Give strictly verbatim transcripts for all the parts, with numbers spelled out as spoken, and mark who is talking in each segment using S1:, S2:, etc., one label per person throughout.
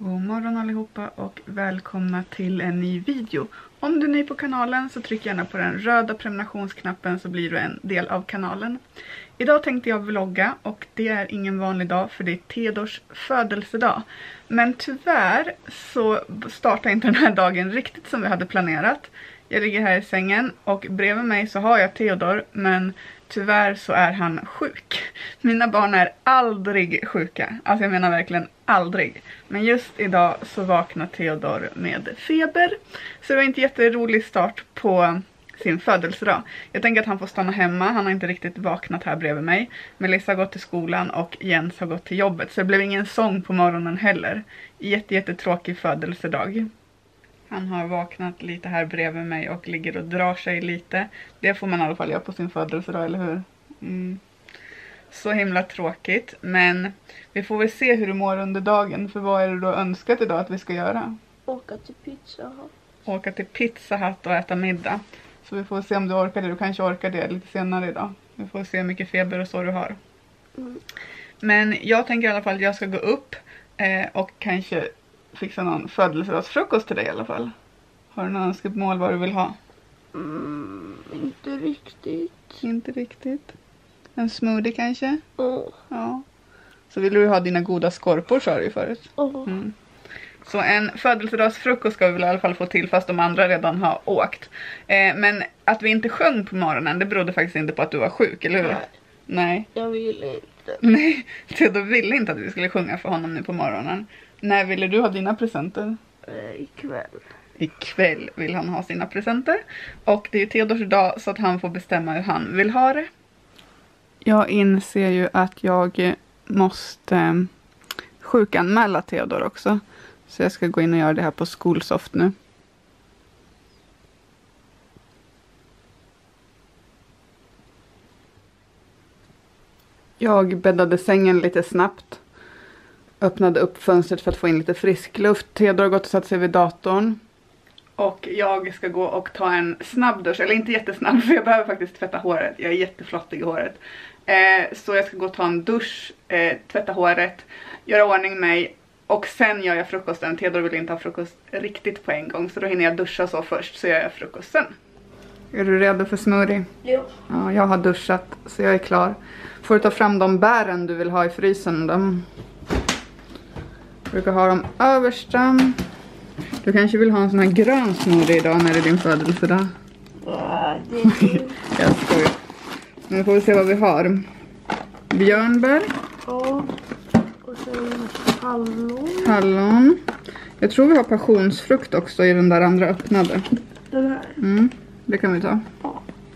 S1: God morgon allihopa och välkomna till en ny video. Om du är ny på kanalen så tryck gärna på den röda prenumerationsknappen så blir du en del av kanalen. Idag tänkte jag vlogga och det är ingen vanlig dag för det är Theodors födelsedag. Men tyvärr så startar inte den här dagen riktigt som vi hade planerat. Jag ligger här i sängen och bredvid mig så har jag Theodor, men tyvärr så är han sjuk. Mina barn är aldrig sjuka. Alltså jag menar verkligen aldrig. Men just idag så vaknar Theodor med feber. Så det var inte jätterolig start på sin födelsedag. Jag tänker att han får stanna hemma. Han har inte riktigt vaknat här bredvid mig. Melissa har gått till skolan och Jens har gått till jobbet. Så det blev ingen sång på morgonen heller. Jätte, jättetråkig födelsedag. Han har vaknat lite här bredvid mig och ligger och drar sig lite. Det får man i alla fall göra på sin födelsedag, eller hur? Mm. Så himla tråkigt. Men vi får väl se hur du mår under dagen. För vad är det du har önskat idag att vi ska göra?
S2: Åka till Pizza Hut.
S1: Åka till Pizza Hut och äta middag. Så vi får se om du orkar det. Du kanske orkar det lite senare idag. Vi får se hur mycket feber och så du har.
S2: Mm.
S1: Men jag tänker i alla fall att jag ska gå upp eh, och kanske fixa någon födelsedagsfrukost till dig i alla fall. Har du någon önskemål vad du vill ha?
S2: Mm, inte riktigt.
S1: Inte riktigt. En smoothie kanske?
S2: Oh.
S1: Ja. Så vill du ha dina goda skorpor, sa du ju förut.
S2: Oh.
S1: Mm. Så en födelsedagsfrukost ska vi väl i alla fall få till fast de andra redan har åkt. Eh, men att vi inte sjöng på morgonen, det berodde faktiskt inte på att du var sjuk, eller hur?
S2: Nej.
S1: Nej.
S2: Jag vill inte.
S1: Nej, Theodor ville inte att vi skulle sjunga för honom nu på morgonen. När ville du ha dina presenter?
S2: Eh, ikväll.
S1: Ikväll vill han ha sina presenter. Och det är Theodors dag så att han får bestämma hur han vill ha det. Jag inser ju att jag måste sjukanmäla Theodor också. Så jag ska gå in och göra det här på Skolsoft nu. Jag bäddade sängen lite snabbt. Öppnade upp fönstret för att få in lite frisk luft. Theodor har gått och satt sig vid datorn. Och jag ska gå och ta en snabb dusch. Eller inte jättesnabb för jag behöver faktiskt tvätta håret. Jag är jätteflottig i håret. Eh, så jag ska gå och ta en dusch. Eh, tvätta håret. Göra ordning mig. Och sen gör jag frukosten. Theodor vill inte ha frukost riktigt på en gång. Så då hinner jag duscha så först. Så gör jag frukosten. Är du redo för smoothie?
S2: Ja.
S1: Ja, jag har duschat så jag är klar. Får du ta fram de bären du vill ha i frysen då? Brukar ha dem översta. Du kanske vill ha en sån här grön smoothie idag när det är din födelsedag.
S2: Ja, det är
S1: Jag skojar. Nu får vi se vad vi har. Björnbär.
S2: Ja. Och sen hallon.
S1: Hallon. Jag tror vi har passionsfrukt också i den där andra öppnade.
S2: Den här.
S1: Mm, det kan vi ta.
S2: Ja.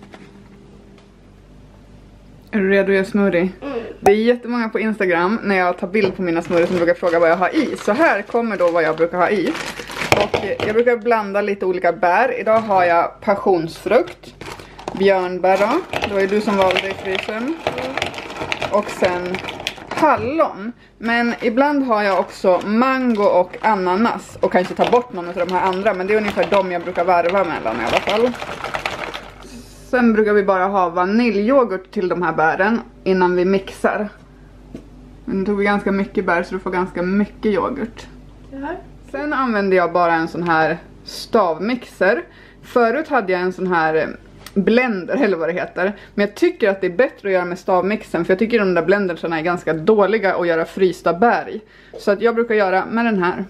S1: Är du redo att göra smoothie?
S2: Mm.
S1: Det är jättemånga på Instagram när jag tar bild på mina smoothie som brukar fråga vad jag har i. Så här kommer då vad jag brukar ha i. Och jag brukar blanda lite olika bär. Idag har jag passionsfrukt. Björnbär då. Det var ju du som valde i frysen.
S2: Mm.
S1: Och sen hallon. Men ibland har jag också mango och ananas. Och kanske ta bort någon av de här andra. Men det är ungefär de jag brukar varva mellan i alla fall. Sen brukar vi bara ha vaniljyoghurt till de här bären innan vi mixar. Men nu tog vi ganska mycket bär så du får ganska mycket yoghurt.
S2: Det här.
S1: Sen använder jag bara en sån här stavmixer. Förut hade jag en sån här blender eller vad det heter. Men jag tycker att det är bättre att göra med stavmixen. För jag tycker de där blendersarna är ganska dåliga att göra frysta bär i. Så att jag brukar göra med den här.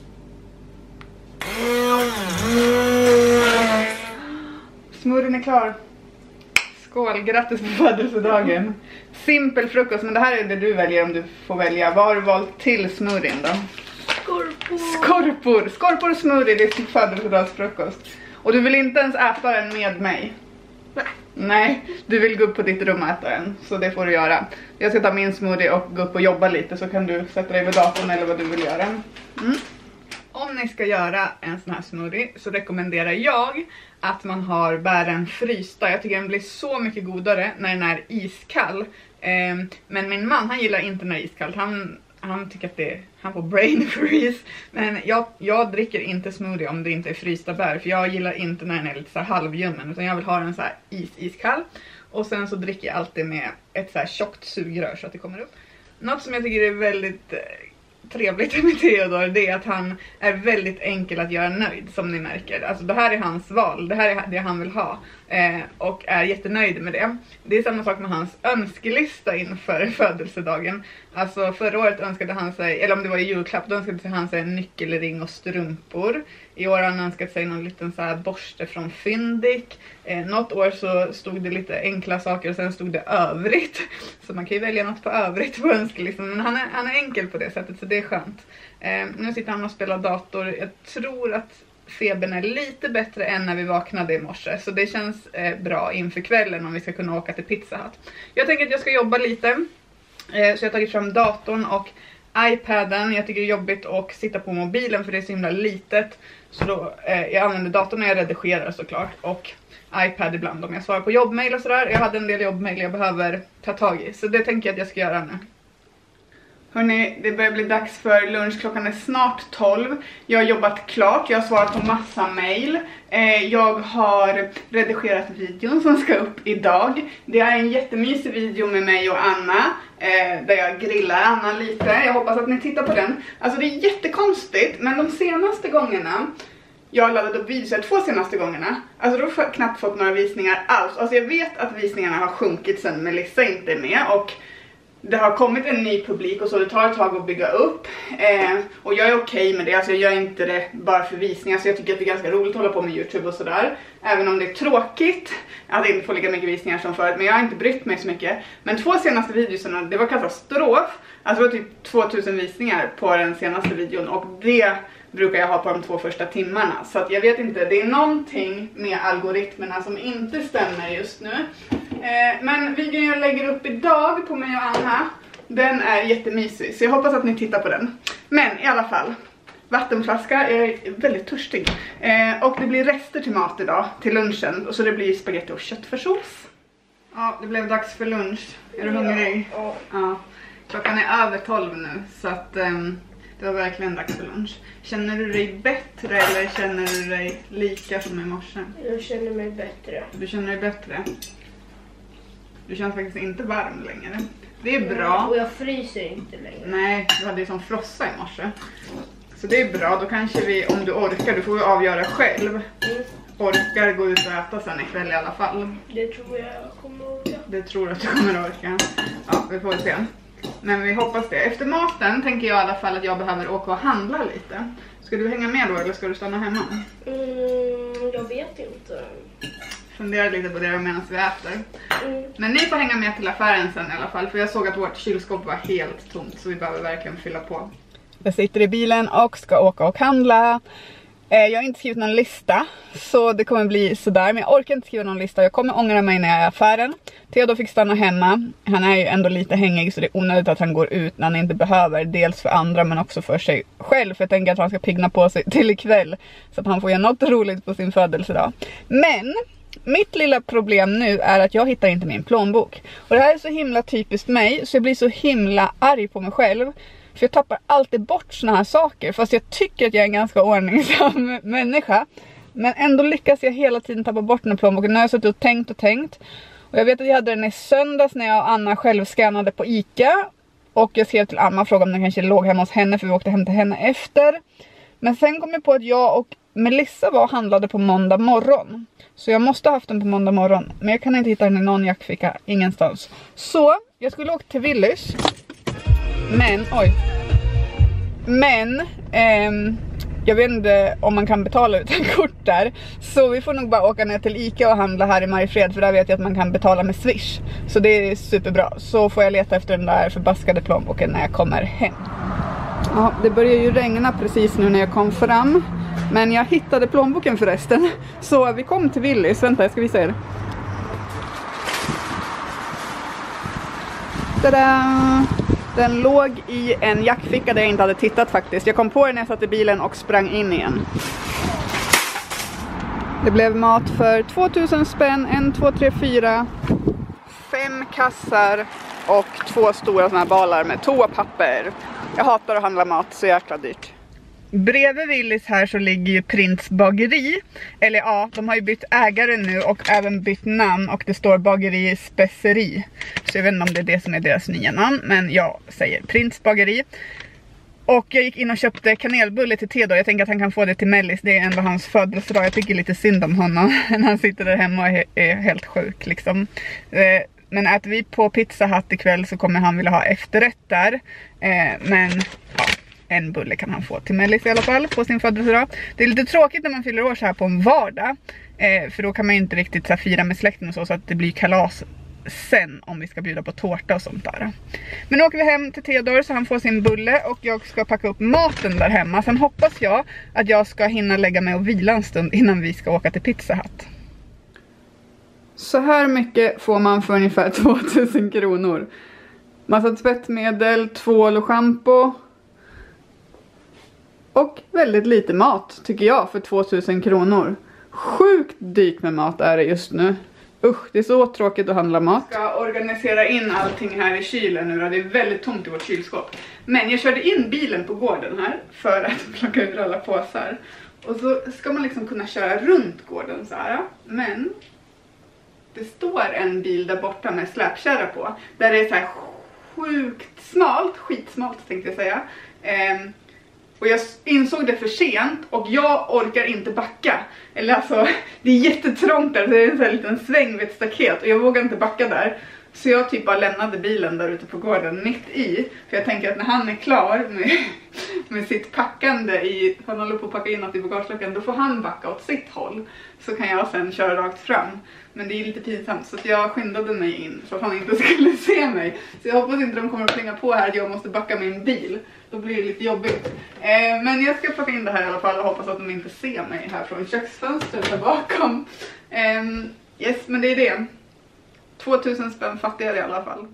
S1: Smoothien är klar. Skål, grattis på födelsedagen. Simpel frukost, men det här är det du väljer om du får välja. Vad har du valt till smoothien då?
S2: Skorpor.
S1: Skorpor. Skorpor och smoothie, det är till födelsedagsfrukost. Och du vill inte ens äta den med mig?
S2: Nej.
S1: Nej, du vill gå upp på ditt rum och äta den. Så det får du göra. Jag ska ta min smoothie och gå upp och jobba lite. Så kan du sätta dig vid datorn eller vad du vill göra. Mm. Om ni ska göra en sån här smoothie så rekommenderar jag att man har bären frysta. Jag tycker den blir så mycket godare när den är iskall. Eh, men min man, han gillar inte när det är iskallt. Han, han tycker att det, han får brain freeze. Men jag, jag dricker inte smoothie om det inte är frysta bär. För jag gillar inte när den är lite så här halvljummen. Utan jag vill ha den så här is, iskall. Och sen så dricker jag alltid med ett så här tjockt sugrör så att det kommer upp. Något som jag tycker är väldigt trevligt med Theodor, det är att han är väldigt enkel att göra nöjd, som ni märker. Alltså det här är hans val, det här är det han vill ha eh, och är jättenöjd med det. Det är samma sak med hans önskelista inför födelsedagen. Alltså förra året önskade han sig, eller om det var i julklapp, då önskade han sig en nyckelring och strumpor. I år har han önskat sig någon liten så här borste från Fyndik. Eh, något år så stod det lite enkla saker och sen stod det övrigt. Så man kan ju välja något på övrigt på önskelistan. Men han är, han är enkel på det sättet, så det är skönt. Eh, nu sitter han och spelar dator. Jag tror att febern är lite bättre än när vi vaknade i morse. Så det känns eh, bra inför kvällen om vi ska kunna åka till Pizza Hut. Jag tänker att jag ska jobba lite. Eh, så jag har tagit fram datorn och iPaden. Jag tycker det är jobbigt att sitta på mobilen för det är så himla litet. Så då, eh, jag använder datorn när jag redigerar såklart. Och iPad ibland om jag svarar på jobbmail och sådär. Jag hade en del jobbmail jag behöver ta tag i. Så det tänker jag att jag ska göra nu. Hörrni, det börjar bli dags för lunch. Klockan är snart tolv. Jag har jobbat klart. Jag har svarat på massa mail. Eh, jag har redigerat videon som ska upp idag. Det är en jättemysig video med mig och Anna. Eh, där jag grillar Anna lite. Jag hoppas att ni tittar på den. Alltså det är jättekonstigt. Men de senaste gångerna jag laddade upp videos, två senaste gångerna, alltså då har jag knappt fått några visningar alls. Alltså jag vet att visningarna har sjunkit sen Melissa inte är med. Och det har kommit en ny publik och så det tar ett tag att bygga upp. Eh, och jag är okej med det, alltså jag gör inte det bara för visningar. Så jag tycker att det är ganska roligt att hålla på med YouTube och sådär. Även om det är tråkigt att inte få lika mycket visningar som förut. Men jag har inte brytt mig så mycket. Men två senaste videorna, det var katastrof. Alltså det var typ tvåtusen visningar på den senaste videon. Och det brukar jag ha på de två första timmarna. Så att jag vet inte, det är någonting med algoritmerna som inte stämmer just nu. Eh, men videon jag lägger upp idag på mig och Anna, den är jättemysig. Så jag hoppas att ni tittar på den. Men i alla fall, vattenflaska, jag är väldigt törstig. Eh, och det blir rester till mat idag, till lunchen. Och så det blir spaghetti och köttfärssås. Ja, det blev dags för lunch. Är du hungrig?
S2: Ja.
S1: Ja. Klockan är över tolv nu, så att um, det var verkligen dags för lunch. Känner du dig bättre eller känner du dig lika som i morse?
S2: Jag känner mig bättre.
S1: Du känner dig bättre? Du känns faktiskt inte varm längre. Det är bra.
S2: Och jag fryser inte längre.
S1: Nej, du hade ju som frossa i morse. Så det är bra, då kanske vi, om du orkar, du får ju avgöra själv.
S2: Mm.
S1: Orkar gå ut och äta sen ikväll i alla fall.
S2: Det tror jag kommer orka.
S1: Det tror att du kommer orka. Ja, vi får se. Men vi hoppas det. Efter maten tänker jag i alla fall att jag behöver åka och handla lite. Ska du hänga med då eller ska du stanna hemma?
S2: Mm, jag vet inte.
S1: Fundera lite på det medan vi äter.
S2: Mm.
S1: Men ni får hänga med till affären sen i alla fall. För jag såg att vårt kylskåp var helt tomt. Så vi behöver verkligen fylla på. Jag sitter i bilen och ska åka och handla. Jag har inte skrivit någon lista, så det kommer bli sådär. Men jag orkar inte skriva någon lista. Jag kommer ångra mig när jag är i affären. Theodor fick stanna hemma. Han är ju ändå lite hängig, så det är onödigt att han går ut när han inte behöver. Dels för andra men också för sig själv. För jag tänker att han ska pigna på sig till ikväll. Så att han får göra något roligt på sin födelsedag. Men mitt lilla problem nu är att jag hittar inte min plånbok. Och det här är så himla typiskt mig, så jag blir så himla arg på mig själv. För jag tappar alltid bort såna här saker. Fast jag tycker att jag är en ganska ordningsam människa. Men ändå lyckas jag hela tiden tappa bort den här plånboken. Nu har jag suttit och tänkt och tänkt. Och jag vet att jag hade den i söndags när jag och Anna själv skannade på Ica. Och jag skrev till Anna och frågade om den kanske låg hemma hos henne. För vi åkte hem till henne efter. Men sen kom jag på att jag och Melissa var och handlade på måndag morgon. Så jag måste ha haft den på måndag morgon. Men jag kan inte hitta den i någon jackficka. Ingenstans. Så jag skulle åka till Willys. Men, oj. Men, ehm, jag vet inte om man kan betala ut en kort där. Så vi får nog bara åka ner till Ica och handla här i Mariefred. För där vet jag att man kan betala med Swish. Så det är superbra. Så får jag leta efter den där förbaskade plånboken när jag kommer hem. Ja, det börjar ju regna precis nu när jag kom fram. Men jag hittade plånboken förresten. Så vi kom till Willys. Vänta, jag ska visa er. Tada! Den låg i en jackficka där jag inte hade tittat faktiskt. Jag kom på den när jag satt i bilen och sprang in igen. Det blev mat för tvåtusen spänn, en, två, tre, fyra, fem kassar och två stora såna här balar med toapapper. Jag hatar att handla mat, så jäkla dyrt. Bredvid Willys här så ligger ju Prints bageri. Eller ja, de har ju bytt ägare nu och även bytt namn. Och det står bageri Speceri. Så jag vet inte om det är det som är deras nya namn. Men jag säger Prints bageri. Och jag gick in och köpte kanelbulle till Theodor. Jag tänker att han kan få det till Mellis. Det är ändå hans födelsedag. Jag tycker lite synd om honom när han sitter där hemma och är, är helt sjuk liksom. Eh, men äter vi på Pizza Hut ikväll så kommer han vilja ha efterrätt där. Eh, men ja, en bulle kan han få till Mellis i alla fall på sin födelsedag. Det är lite tråkigt när man fyller år så här på en vardag. Eh, för då kan man ju inte riktigt så här, fira med släkten och så, så att det blir kalas sen om vi ska bjuda på tårta och sånt där. Men nu åker vi hem till Theodor så han får sin bulle och jag ska packa upp maten där hemma. Sen hoppas jag att jag ska hinna lägga mig och vila en stund innan vi ska åka till Pizza Hut. Så här mycket får man för ungefär tvåtusen kronor. Massa tvättmedel, tvål och shampoo. Och väldigt lite mat tycker jag för tvåtusen kronor. Sjukt dyrt med mat är det just nu. Usch, det är så tråkigt att handla mat. Jag ska organisera in allting här i kylen nu då. Det är väldigt tomt i vårt kylskåp. Men jag körde in bilen på gården här för att plocka ut alla påsar. Och så ska man liksom kunna köra runt gården så här. Men det står en bil där borta med släpkärra på. Där det är så här sjukt smalt, skitsmalt tänkte jag säga. Ehm, Och jag insåg det för sent och jag orkar inte backa. Eller alltså, det är jättetrångt där. Det är en sån här liten sväng vid ett staket och jag vågar inte backa där. Så jag typ bara lämnade bilen där ute på gården mitt i. För jag tänker att när han är klar med, med sitt packande i, han håller på att packa in något i bagageluckan, då får han backa åt sitt håll. Så kan jag sen köra rakt fram. Men det är lite pinsamt så att jag skyndade mig in så att han inte skulle se mig. Så jag hoppas inte de kommer att plinga på här att jag måste backa min bil. Då blir det lite jobbigt. Eh, men jag ska packa in det här i alla fall och hoppas att de inte ser mig här från köksfönstret där bakom. Eh, yes, men det är det. tvåtusen spänn fattigare i alla fall.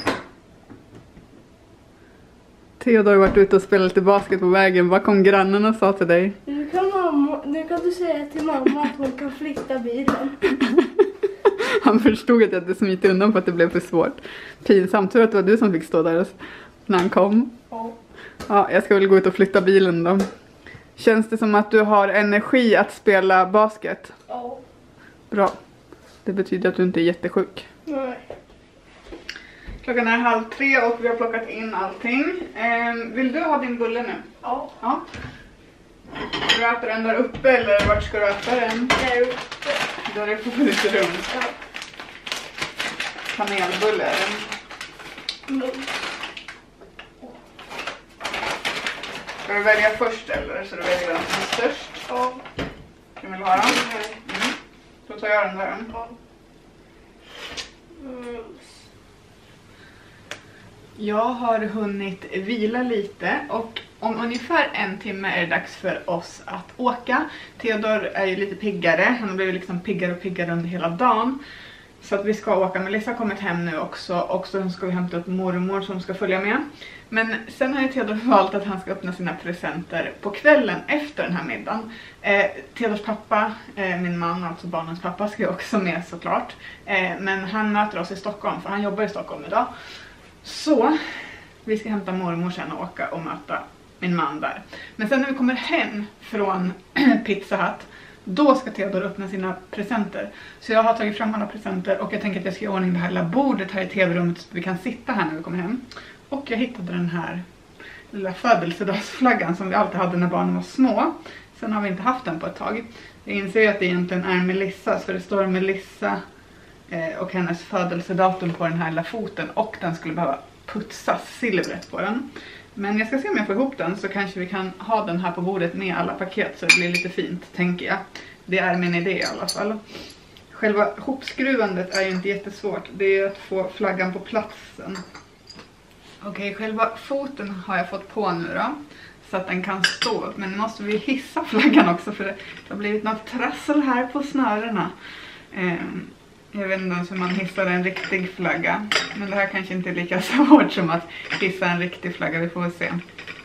S1: Theodor har varit ute och spelat lite basket på vägen. Vad kom grannen och sa till dig?
S2: Nu kan, mamma, nu kan du säga till mamma att hon kan flytta bilen.
S1: Han förstod att jag hade smitit undan för att det blev för svårt. Pinsamt, tur att det var du som fick stå där när han kom.
S2: Ja.
S1: Ja, jag ska väl gå ut och flytta bilen då. Känns det som att du har energi att spela basket?
S2: Ja.
S1: Bra. Det betyder att du inte är jättesjuk.
S2: Nej.
S1: Klockan är halv tre och vi har plockat in allting. Eh, vill du ha din bulle nu?
S2: Ja.
S1: Ja. Ska du äta den där uppe eller vart ska du äta den?
S2: Där uppe.
S1: Där är på lite runt.
S2: Ja.
S1: Kanelbulle är den.
S2: Mm.
S1: Ska du välja först eller så du väljer den som är störst?
S2: Ja.
S1: Kan du ha den? Mm. Då tar jag den där.
S2: Ja. Mm.
S1: Jag har hunnit vila lite och om ungefär en timme är det dags för oss att åka. Theodor är ju lite piggare, han har blivit liksom piggare och piggare under hela dagen. Så att vi ska åka, Melissa har kommit hem nu också och så ska vi hämta upp mormor som ska följa med. Men sen har ju Theodor valt att han ska öppna sina presenter på kvällen efter den här middagen. Eh, Theodors pappa, eh, min man, alltså barnens pappa, ska ju också med såklart. Eh, men han möter oss i Stockholm för han jobbar i Stockholm idag. Så vi ska hämta mormor sen och åka och möta min man där. Men sen när vi kommer hem från Pizza Hut, då ska Theodor öppna sina presenter. Så jag har tagit fram alla presenter och jag tänker att jag ska göra ordning det här lilla bordet här i tv-rummet så att vi kan sitta här när vi kommer hem. Och jag hittade den här lilla födelsedagsflaggan som vi alltid hade när barnen var små. Sen har vi inte haft den på ett tag. Jag inser ju att det egentligen är Melissa, så det står Melissa eh, och hennes födelsedatum på den här lilla foten. Och den skulle behöva putsas, silvret på den. Men jag ska se om jag får ihop den så kanske vi kan ha den här på bordet med alla paket så det blir lite fint, tänker jag. Det är min idé i alla fall. Själva hopskruvandet är ju inte jättesvårt. Det är att få flaggan på platsen. Okej, själva foten har jag fått på nu då. Så att den kan stå upp. Men nu måste vi hissa flaggan också för det har blivit något trassel här på snörena. Um, Jag vet inte ens hur man hissar en riktig flagga. Men det här kanske inte är lika svårt som att hissa en riktig flagga. Vi får väl se.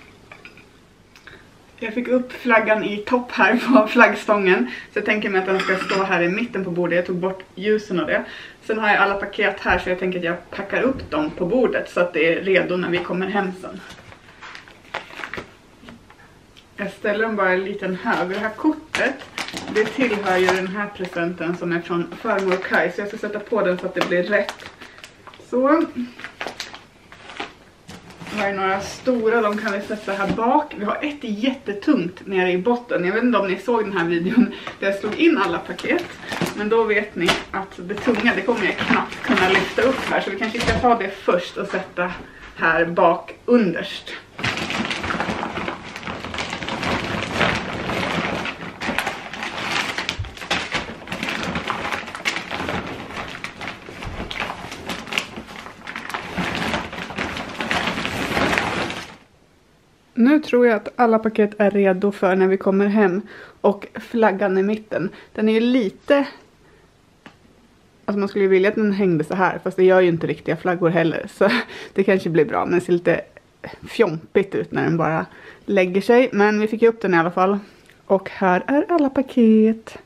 S1: Jag fick upp flaggan i topp här på flaggstången. Så jag tänker mig att den ska stå här i mitten på bordet. Jag tog bort ljusen och det. Sen har jag alla paket här så jag tänker att jag packar upp dem på bordet. Så att det är redo när vi kommer hem sen. Jag ställer dem bara i en liten hög. Det här kortet, det tillhör ju den här presenten som är från farmor Kaj. Så jag ska sätta på den så att det blir rätt. Så. Vi har några stora, de kan vi sätta här bak. Vi har ett jättetungt nere i botten. Jag vet inte om ni såg den här videon där jag slog in alla paket. Men då vet ni att det tunga, det kommer jag knappt kunna lyfta upp här. Så vi kanske ska ta det först och sätta här bak underst. Nu tror jag att alla paket är redo för när vi kommer hem. Och flaggan i mitten. Den är ju lite... Alltså man skulle ju vilja att den hängde så här. Fast det gör ju inte riktiga flaggor heller. Så det kanske blir bra. Men det ser lite fjompigt ut när den bara lägger sig. Men vi fick ju upp den i alla fall. Och här är alla paket.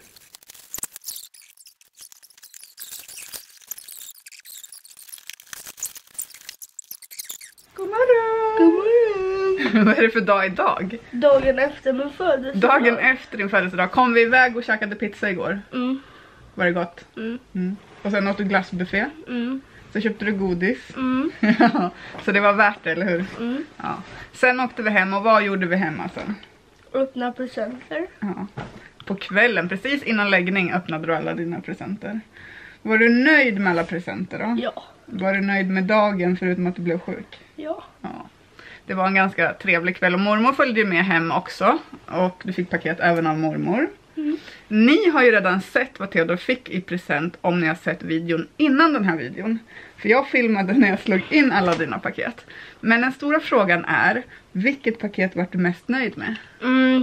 S1: God morgon!
S2: God morgon!
S1: Vad är det för dag idag?
S2: Dagen efter min födelsedag.
S1: Dagen efter din födelsedag. Kom vi iväg och käkade pizza igår?
S2: Mm.
S1: Var det gott?
S2: Mm.
S1: Mm. Och sen åt du glassbuffé.
S2: Mm.
S1: Så köpte du godis.
S2: Mm.
S1: Ja, så det var värt det, eller hur?
S2: Mm.
S1: Ja. Sen åkte vi hem och vad gjorde vi hemma sen?
S2: Öppna presenter.
S1: Ja. På kvällen, precis innan läggning, öppnade du alla dina presenter. Var du nöjd med alla presenter då?
S2: Ja.
S1: Var du nöjd med dagen förutom att du blev sjuk?
S2: Ja.
S1: Ja. Det var en ganska trevlig kväll och mormor följde ju med hem också. Och du fick paket även av mormor.
S2: Mm.
S1: Ni har ju redan sett vad Theodor fick i present om ni har sett videon innan den här videon. För jag filmade när jag slog in alla dina paket. Men den stora frågan är, vilket paket var du mest nöjd med?
S2: Mm.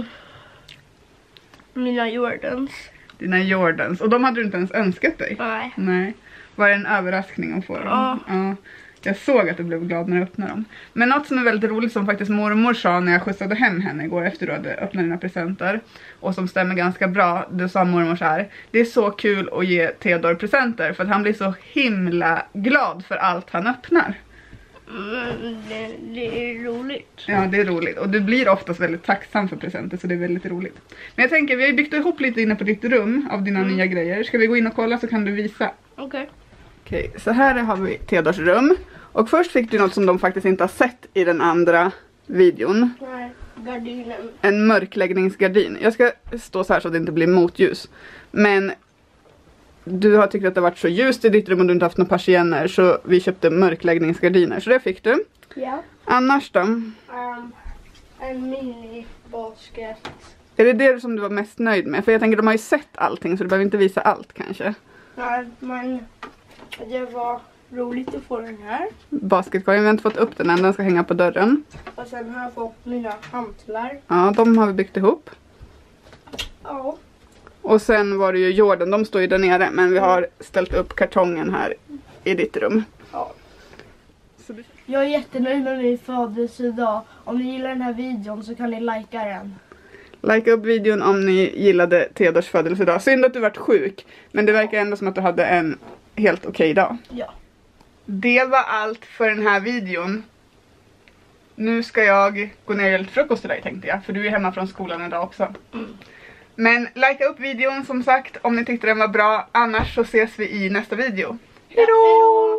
S2: Mina Jordans.
S1: Dina Jordans. Och de hade du inte ens önskat dig?
S2: Nej.
S1: Nej. Var det en överraskning att få dem?
S2: Ja.
S1: Ja. Jag såg att du blev glad när du öppnade dem. Men något som är väldigt roligt som faktiskt mormor sa när jag skjutsade hem henne igår efter du hade öppnat dina presenter. Och som stämmer ganska bra. Då sa mormor så här: det är så kul att ge Theodor presenter. För att han blir så himla glad för allt han öppnar.
S2: Mm, det, det är roligt.
S1: Ja, det är roligt. Och du blir oftast väldigt tacksam för presenter, så det är väldigt roligt. Men jag tänker, vi har ju byggt ihop lite inne på ditt rum av dina mm. nya grejer. Ska vi gå in och kolla så kan du visa?
S2: Okej. Okay.
S1: Okej, så här har vi Theodors rum. Och först fick du något som de faktiskt inte har sett i den andra videon.
S2: Nej, gardinen.
S1: En mörkläggningsgardin. Jag ska stå så här så att det inte blir motljus. Men du har tyckt att det har varit så ljust i ditt rum och du inte haft några persienner. Så vi köpte mörkläggningsgardiner. Så det fick du.
S2: Ja.
S1: Annars då?
S2: Um, en mini-basket.
S1: Är det det som du var mest nöjd med? För jag tänker, de har ju sett allting så du behöver inte visa allt kanske.
S2: Nej, men det var roligt att få den här.
S1: Basketkorgen, vi har inte fått upp den än, den ska hänga på dörren.
S2: Och sen har jag fått mina hantlar.
S1: Ja, de har vi byggt ihop.
S2: Ja.
S1: Och sen var det ju Jordan, de står ju där nere. Men vi har ställt upp kartongen här i ditt rum.
S2: Ja. Jag är jättenöjd med min födelsedag. Om ni gillar den här videon så kan ni likea den.
S1: Like upp videon om ni gillade Theodors födelsedag. Synd att du varit sjuk. Men det verkar ändå som att du hade en helt okej dag.
S2: Ja.
S1: Det var allt för den här videon. Nu ska jag gå ner och göra lite frukost till dig, tänkte jag. För du är hemma från skolan idag också.
S2: Mm.
S1: Men likea upp videon som sagt om ni tyckte den var bra. Annars så ses vi i nästa video. Hej då!